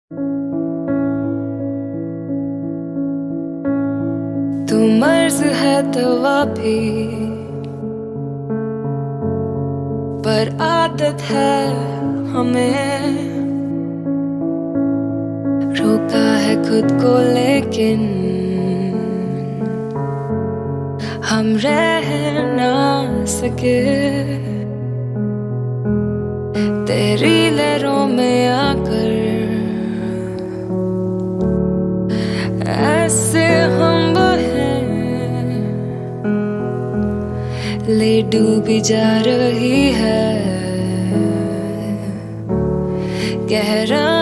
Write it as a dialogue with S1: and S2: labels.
S1: तू मर्ज है तवा भी, पर आदत है हमें। रोका है खुद को लेकिन हम रह ना सके। तेरी लहरों में आकर ऐसे हम बहें, ले डूबी जा रही है गहरा